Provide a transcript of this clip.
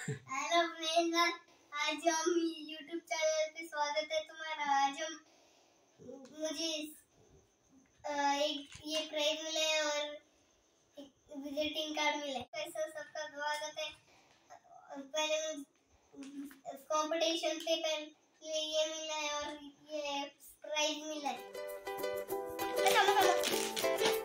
Hello friends, आज हम YouTube channel पे स्वागत है तुम्हारा। आज हम मुझे एक ये प्राइज मिला है और एक विजिटिंग कार्ड मिला है। कैसा सबका स्वागत है। पहले कंपटीशन से पहले ये मिला है और ये प्राइज मिला है।